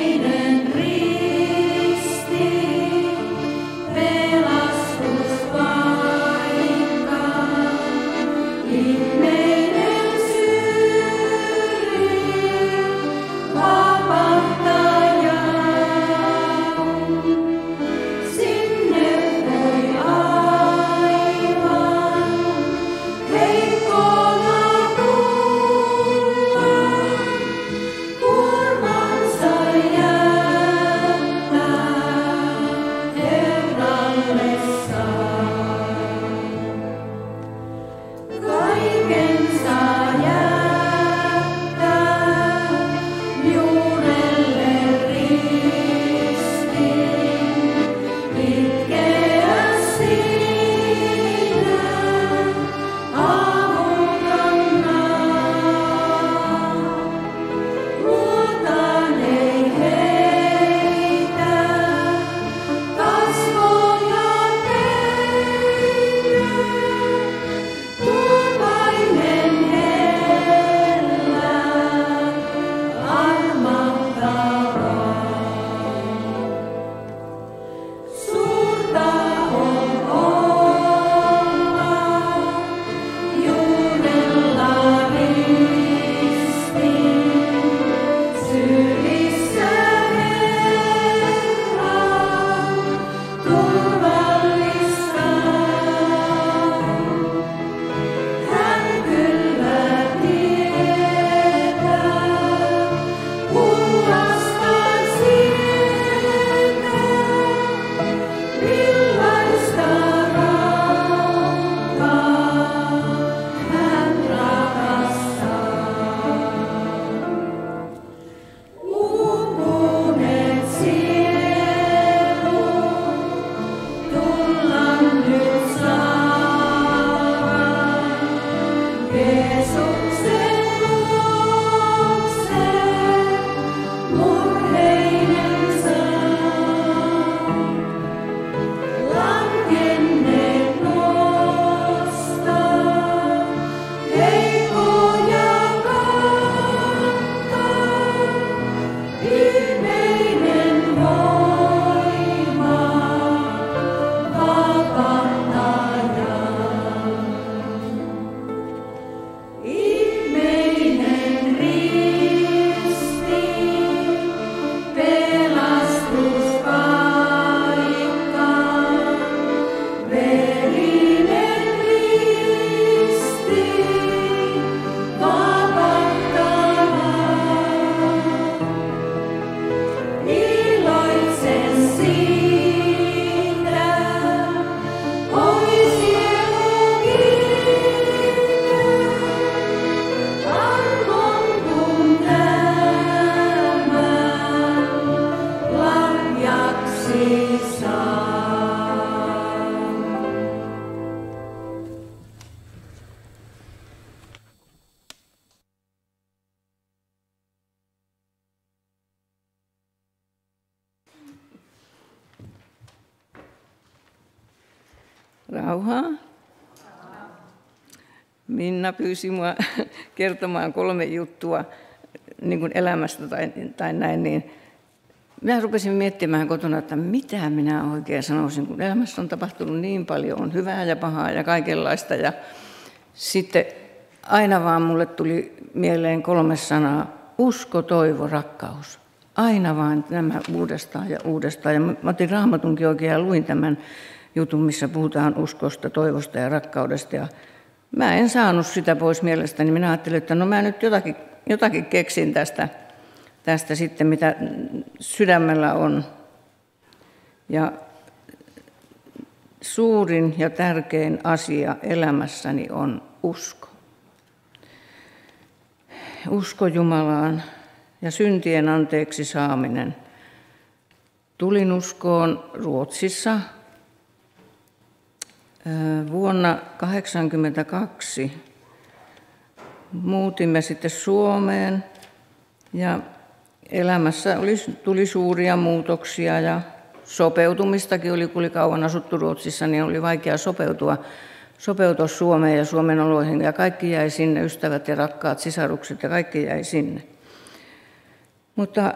Rauhaa. Minna pyysi minua kertomaan 3 juttua niin kuin elämästä tai näin, niin minä rupesin miettimään kotona, että mitä minä oikein sanoisin, kun elämässä on tapahtunut niin paljon, on hyvää ja pahaa ja kaikenlaista. Ja sitten aina vaan mulle tuli mieleen 3 sanaa: usko, toivo, rakkaus. Aina vaan nämä uudestaan ja uudestaan. Ja mä otin Raamatunkin oikein ja luin tämän jutun, missä puhutaan uskosta, toivosta ja rakkaudesta. Ja mä en saanut sitä pois mielestäni. Minä ajattelin, että no mä nyt jotakin keksin tästä sitten, mitä sydämellä on. Ja suurin ja tärkein asia elämässäni on usko. Usko Jumalaan ja syntien anteeksi saaminen. Tulin uskoon Ruotsissa vuonna 1982. Muutimme sitten Suomeen ja elämässä tuli suuria muutoksia ja sopeutumistakin oli, kun oli kauan asuttu Ruotsissa, niin oli vaikea sopeutua Suomeen ja Suomen oloihin. Ja kaikki jäi sinne, ystävät ja rakkaat sisarukset, ja kaikki jäi sinne. Mutta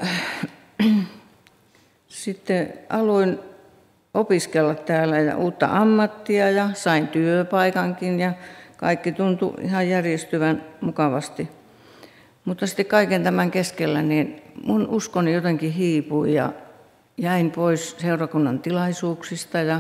sitten aloin opiskella täällä ja uutta ammattia ja sain työpaikankin ja kaikki tuntui ihan järjestyvän mukavasti. Mutta sitten kaiken tämän keskellä niin mun uskoni jotenkin hiipui ja jäin pois seurakunnan tilaisuuksista ja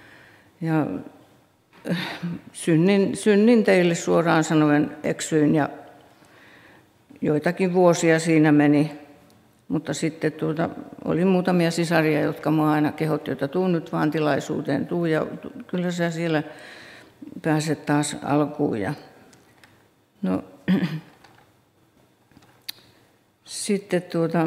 synnin teille suoraan sanoen eksyin ja joitakin vuosia siinä meni. Mutta sitten oli muutamia sisaria, jotka minua aina kehotti, että tuu nyt vaan tilaisuuteen, tuu ja kyllä sä siellä pääset taas alkuun. Ja no, sitten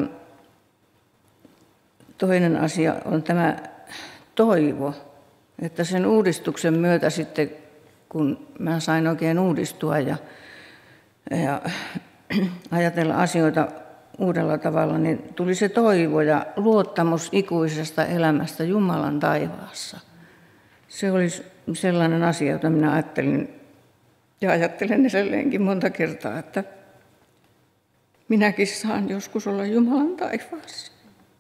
toinen asia on tämä toivo, että sen uudistuksen myötä sitten, kun mä sain oikein uudistua ja ajatella asioita uudella tavalla, niin tuli se toivo ja luottamus ikuisesta elämästä Jumalan taivaassa. Se oli sellainen asia, jota minä ajattelin ja ajattelen edelleenkin monta kertaa, että minäkin saan joskus olla Jumalan taivaassa.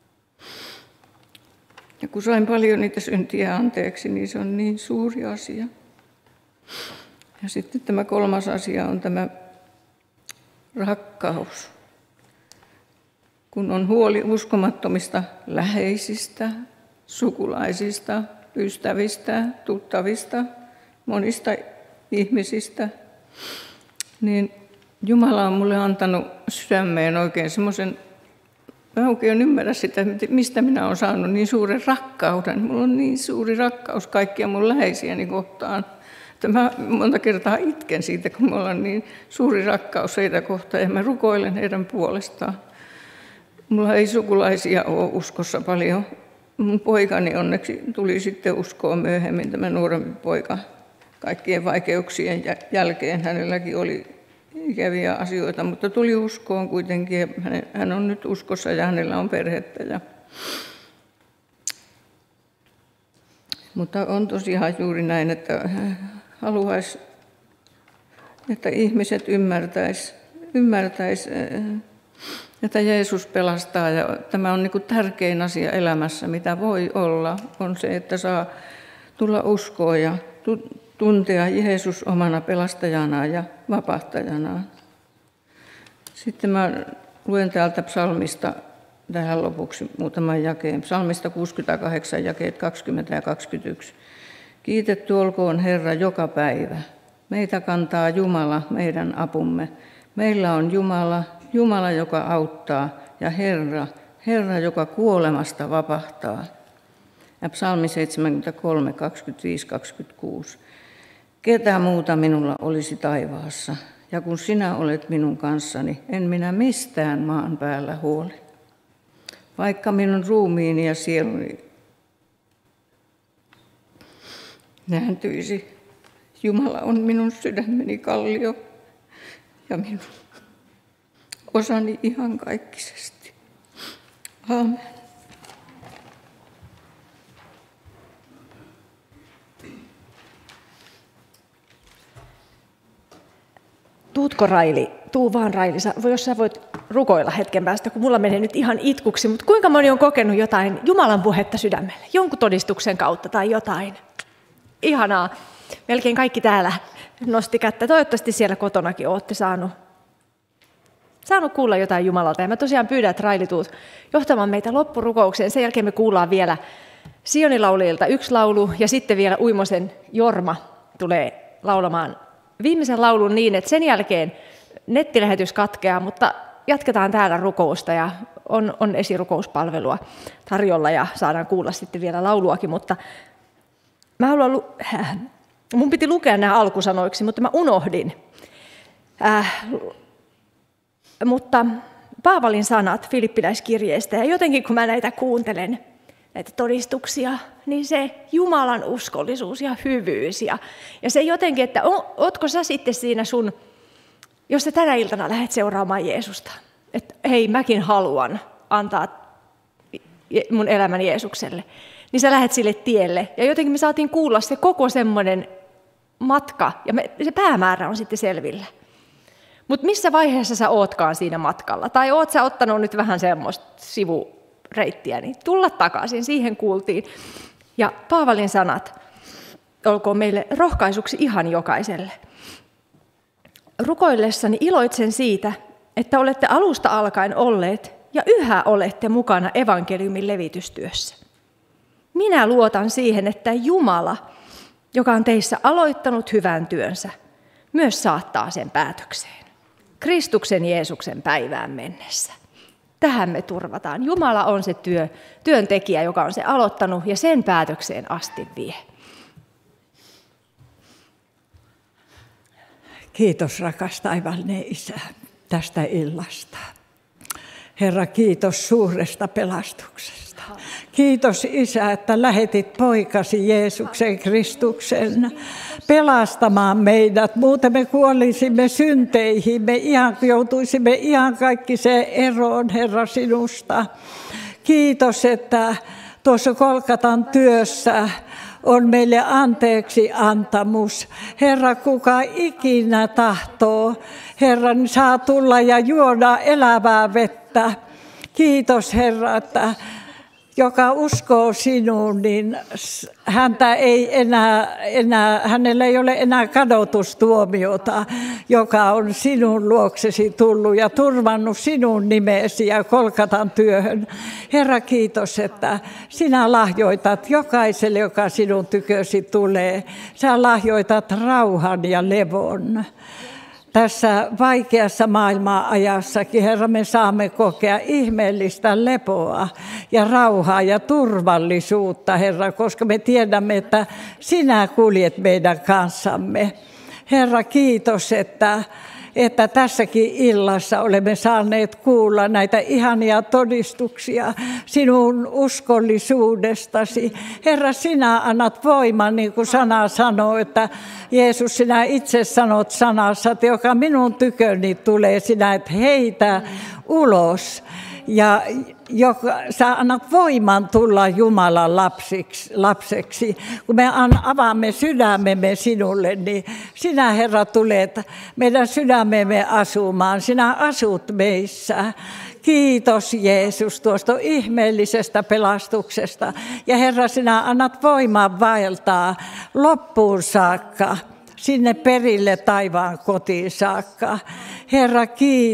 Ja kun sain paljon niitä syntiä anteeksi, niin se on niin suuri asia. Ja sitten tämä 3. asia on tämä rakkaus. Kun on huoli uskomattomista läheisistä, sukulaisista, ystävistä, tuttavista, monista ihmisistä, niin Jumala on mulle antanut sydämeen oikein semmoisen, mä oikein ymmärrä sitä, mistä minä olen saanut niin suuren rakkauden. Mulla on niin suuri rakkaus kaikkia mun läheisiäni kohtaan, että mä monta kertaa itken siitä, kun mulla on niin suuri rakkaus heitä kohtaan ja mä rukoilen heidän puolestaan. Mulla ei sukulaisia ole uskossa paljon. Mun poikani onneksi tuli sitten uskoon myöhemmin, tämä nuorempi poika. Kaikkien vaikeuksien jälkeen hänelläkin oli ikäviä asioita, mutta tuli uskoon kuitenkin. Hän on nyt uskossa ja hänellä on perhettä. Mutta on tosiaan juuri näin, että haluaisi, että ihmiset ymmärtäisi, että Jeesus pelastaa. Ja tämä on niin kuin tärkein asia elämässä, mitä voi olla, on se, että saa tulla uskoon ja tuntea Jeesus omana pelastajanaan ja vapahtajanaan. Sitten mä luen täältä psalmista tähän lopuksi muutaman jakeen. Psalmista 68, jakeet 20 ja 21. Kiitetty olkoon Herra joka päivä. Meitä kantaa Jumala, meidän apumme. Meillä on Jumala, joka auttaa, ja Herra, joka kuolemasta vapahtaa. Ja psalmi 73, 25, 26. Ketä muuta minulla olisi taivaassa, ja kun sinä olet minun kanssani, en minä mistään maan päällä huoli. Vaikka minun ruumiini ja sieluni nääntyisi, Jumala on minun sydämeni kallio ja minun osani iankaikkisesti. Aamen. Tuutko Raili? Tuu vaan Raili, jos sä voit rukoilla hetken päästä, kun mulla menee nyt ihan itkuksi, mutta kuinka moni on kokenut jotain Jumalan puhetta sydämelle, jonkun todistuksen kautta tai jotain? Ihanaa. Melkein kaikki täällä nosti kättä. Toivottavasti siellä kotonakin olette saanut kuulla jotain Jumalalta. Ja mä tosiaan pyydän, että Raili tuut johtamaan meitä loppurukoukseen. Sen jälkeen me kuullaan vielä Sionilaulajilta 1 laulu ja sitten vielä Uimosen Jorma tulee laulamaan viimeisen laulun niin, että sen jälkeen nettilähetys katkeaa, mutta jatketaan täällä rukousta ja on esirukouspalvelua tarjolla ja saadaan kuulla sitten vielä lauluakin, mutta mä haluan mun piti lukea nämä alkusanoiksi, mutta mä unohdin. Mutta Paavalin sanat Filippiläiskirjeestä, ja jotenkin kun mä näitä kuuntelen, näitä todistuksia, niin se Jumalan uskollisuus ja hyvyys. Ja se jotenkin, että ootko sä sitten siinä jos sä tänä iltana lähdet seuraamaan Jeesusta, että hei, mäkin haluan antaa mun elämän Jeesukselle, niin sä lähdet sille tielle. Ja jotenkin me saatiin kuulla se koko semmoinen matka, ja se päämäärä on sitten selvillä. Mutta missä vaiheessa sä ootkaan siinä matkalla? Tai oot sä ottanut nyt vähän semmoista sivureittiä, niin tulla takaisin, siihen kuultiin. Ja Paavalin sanat olkoon meille rohkaisuksi ihan jokaiselle. Rukoillessani iloitsen siitä, että olette alusta alkaen olleet ja yhä olette mukana evankeliumin levitystyössä. Minä luotan siihen, että Jumala, joka on teissä aloittanut hyvän työnsä, myös saattaa sen päätökseen. Kristuksen Jeesuksen päivään mennessä. Tähän me turvataan. Jumala on se työntekijä, joka on se aloittanut ja sen päätökseen asti vie. Kiitos rakas taivaallinen Isä tästä illasta. Herra, kiitos suuresta pelastuksesta. Kiitos Isä, että lähetit poikasi Jeesuksen Kristuksen pelastamaan meidät. Muuten me kuolisimme synteihin, me joutuisimme ihan kaikki se eroon, Herra, sinusta. Kiitos, että tuossa Golgatan työssä on meille anteeksi antamus. Herra, kuka ikinä tahtoo, Herra, niin saa tulla ja juoda elävää vettä. Kiitos, Herra, että joka uskoo sinuun, niin hänellä ei ole enää kadotustuomiota, joka on sinun luoksesi tullut ja turvannut sinun nimesi ja Golgatan työhön. Herra, kiitos, että sinä lahjoitat jokaiselle, joka sinun tykösi tulee. Sä lahjoitat rauhan ja levon. Tässä vaikeassa maailmanajassakin, Herra, me saamme kokea ihmeellistä lepoa ja rauhaa ja turvallisuutta, Herra, koska me tiedämme, että sinä kuljet meidän kanssamme. Herra, kiitos, että tässäkin illassa olemme saaneet kuulla näitä ihania todistuksia sinun uskollisuudestasi. Herra, sinä annat voiman, niin kuin sana sanoo, että Jeesus, sinä itse sanot sanassa, että joka minun tyköni tulee, sinä et heitä ulos. Ja sä annat voiman tulla Jumalan lapseksi. Kun me avaamme sydämemme sinulle, niin sinä, Herra, tulet meidän sydämemme asumaan. Sinä asut meissä. Kiitos Jeesus tuosta ihmeellisestä pelastuksesta. Ja Herra, sinä annat voiman vaeltaa loppuun saakka, sinne perille taivaan kotiin saakka. Herra,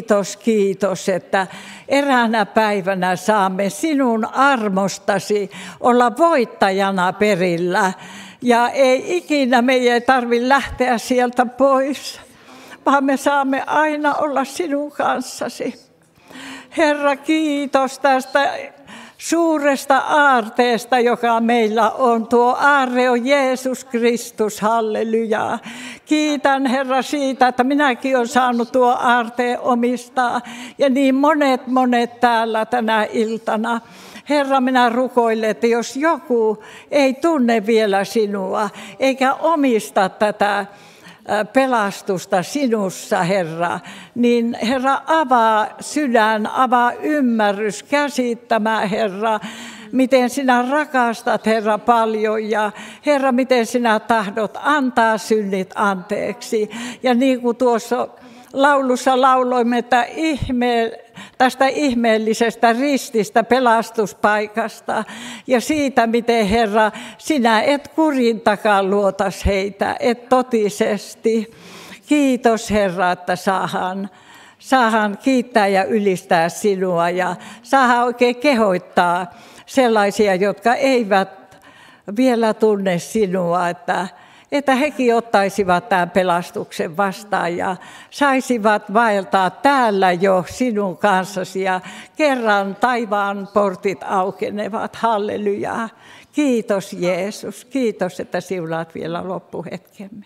kiitos, että eräänä päivänä saamme sinun armostasi olla voittajana perillä. Ja ei ikinä meidän ei tarvitse lähteä sieltä pois, vaan me saamme aina olla sinun kanssasi. Herra, kiitos tästä suuresta aarteesta, joka meillä on. Tuo aarre on Jeesus Kristus, halleluja. Kiitän, Herra, siitä, että minäkin olen saanut tuo aarteen omistaa. Ja niin monet täällä tänä iltana. Herra, minä rukoilen, että jos joku ei tunne vielä sinua, eikä omista tätä pelastusta sinussa, Herra, niin Herra, avaa sydän, avaa ymmärrys käsittämään, Herra, miten sinä rakastat, Herra, paljon ja Herra, miten sinä tahdot antaa synnit anteeksi. Ja niin kuin tuossa laulussa lauloimme, että tästä ihmeellisestä rististä, pelastuspaikasta ja siitä, miten Herra, sinä et kurintakaan luotas heitä, et totisesti. Kiitos Herra, että saadaan kiittää ja ylistää sinua ja saadaan oikein kehoittaa sellaisia, jotka eivät vielä tunne sinua, että hekin ottaisivat tämän pelastuksen vastaan ja saisivat vaeltaa täällä jo sinun kanssasi ja kerran taivaan portit aukenevat. Halleluja. Kiitos Jeesus. Kiitos, että siunaat vielä loppuhetkemme.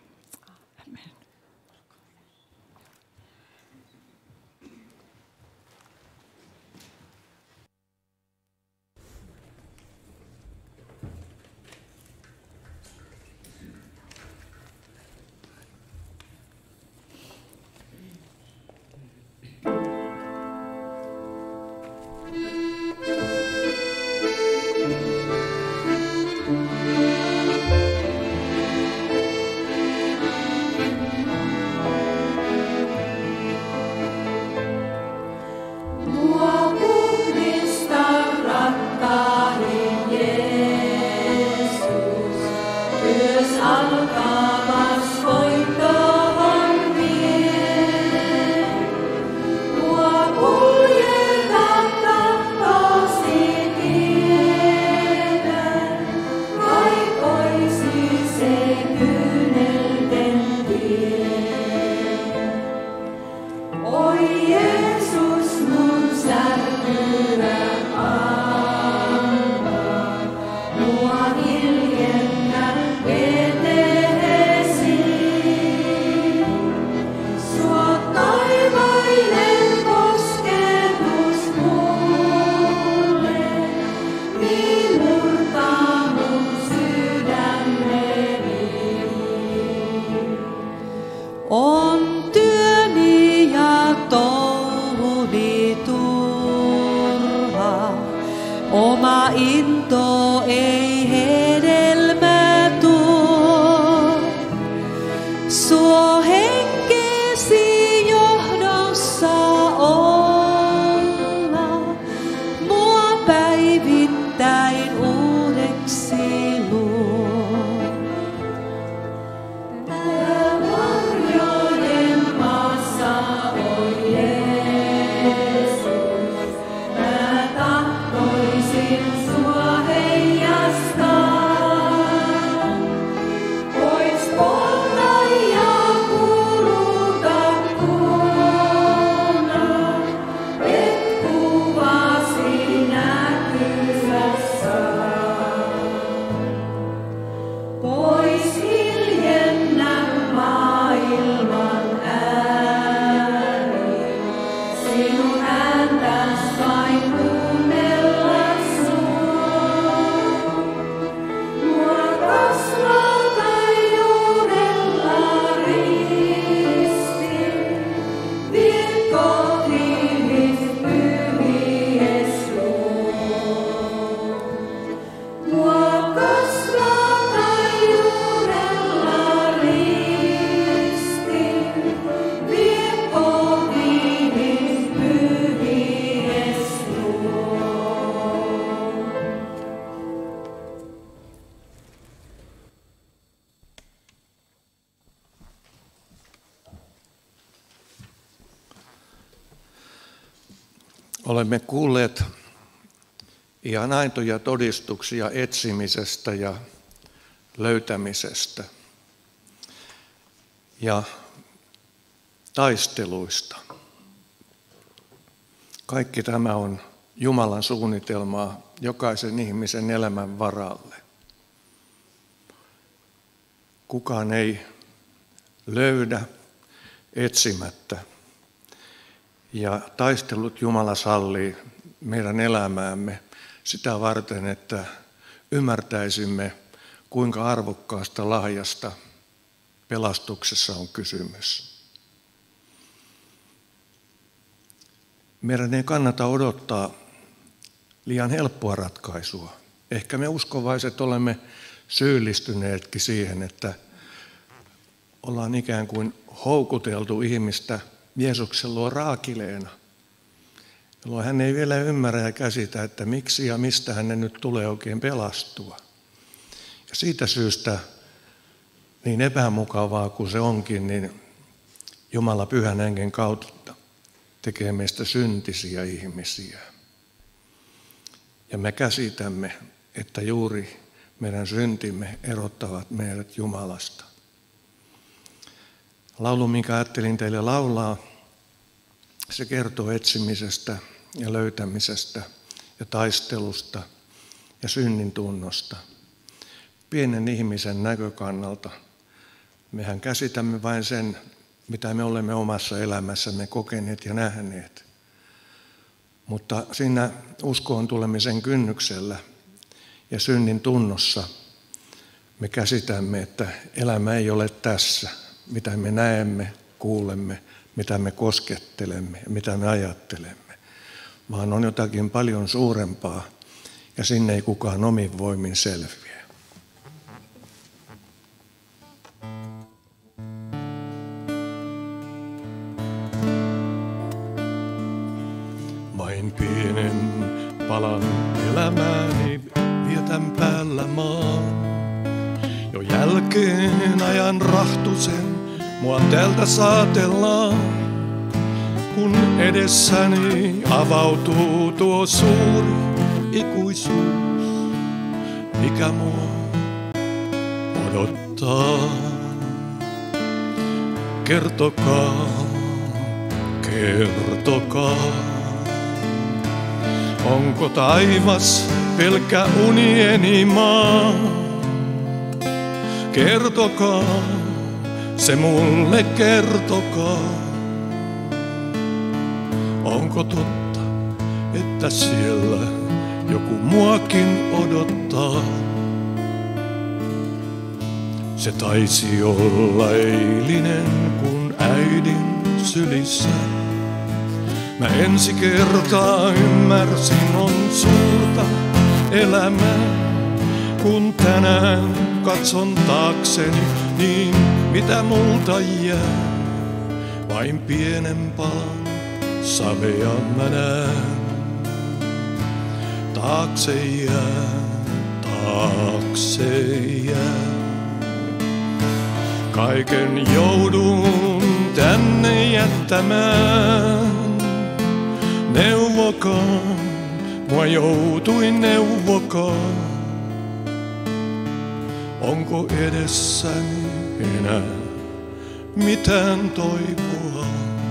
Olemme kuulleet ihan aitoja todistuksia etsimisestä ja löytämisestä ja taisteluista. Kaikki tämä on Jumalan suunnitelmaa jokaisen ihmisen elämän varalle. Kukaan ei löydä etsimättä. Ja taistelut Jumala sallii meidän elämäämme sitä varten, että ymmärtäisimme, kuinka arvokkaasta lahjasta pelastuksessa on kysymys. Meidän ei kannata odottaa liian helppoa ratkaisua. Ehkä me uskovaiset olemme syyllistyneetkin siihen, että ollaan ikään kuin houkuteltu ihmistä Jeesuksen luo raakileena, jolloin hän ei vielä ymmärrä ja käsitä, että miksi ja mistä hänen nyt tulee oikein pelastua. Ja siitä syystä, niin epämukavaa kuin se onkin, niin Jumala Pyhän Hengen kautta tekee meistä syntisiä ihmisiä. Ja me käsitämme, että juuri meidän syntimme erottavat meidät Jumalasta. Laulu, minkä ajattelin teille laulaa, se kertoo etsimisestä ja löytämisestä ja taistelusta ja synnin tunnosta. Pienen ihmisen näkökannalta mehän käsitämme vain sen, mitä me olemme omassa elämässämme kokeneet ja nähneet. Mutta siinä uskoon tulemisen kynnyksellä ja synnin tunnossa me käsitämme, että elämä ei ole tässä, mitä me näemme, kuulemme, mitä me koskettelemme ja mitä me ajattelemme, vaan on jotakin paljon suurempaa ja sinne ei kukaan omin voimin selviä. Vain pienen palan elämääni vietän päällä maan. Jo jälkeen ajan rahtusen mua täältä saatellaan. Kun edessäni avautuu tuo suuri ikuisuus, mikä mua odottaa. Kertokaa, kertokaa. Onko taivas pelkkä unieni maa? Kertokaa, se mulle kertokaa. Onko totta, että siellä joku muakin odottaa? Se taisi olla eilinen, kun äidin sylissä mä ensi kertaa ymmärsin, on suurta elämää. Kun tänään katson taakseni, niin mitä multa jää? Vain pienen palan savea mä näen. Taakse jää, taakse jää. Kaiken joudun tänne jättämään. Neuvokaa, mua joutuin neuvokaa. Onko edessäni enää mitään toivoa?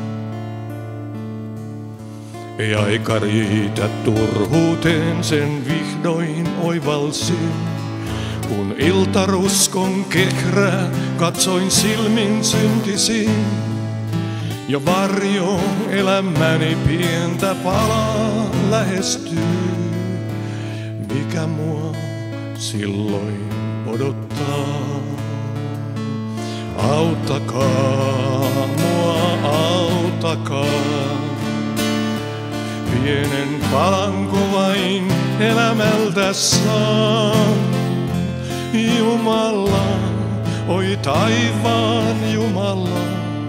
Ei aika riitä turhuuteen, sen vihdoin oivalsin. Kun iltaruskon kehrää katsoin silmin syntisiin. Jo varjo elämäni pientä palaa lähestyy. Mikä mua silloin odottaa? Auttakaa mua, autakaa. Pienen palanko vain elämältä saan. Jumala, oi taivaan Jumala.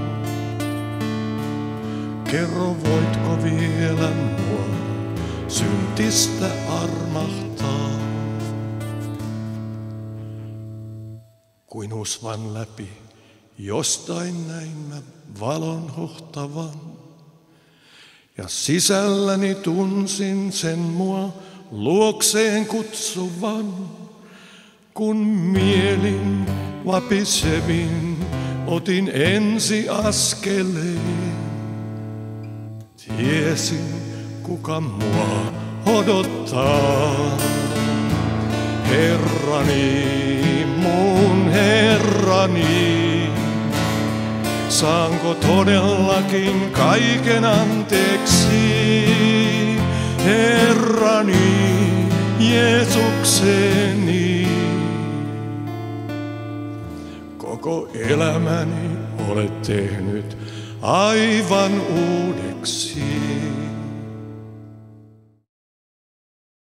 Kerro, voitko vielä mua syntistä armahtaa? Kuin usvan läpi jostain näin mä valon hohtavan. Ja sisälläni tunsin sen mua luokseen kutsuvan. Kun mielin vapisevin otin ensi askeleen. Tiesin, kuka mua odottaa. Herrani, mun Herrani, saanko todellakin kaiken anteeksi? Herrani, Jeesukseni, koko elämäni olet tehnyt aivan uudeksi.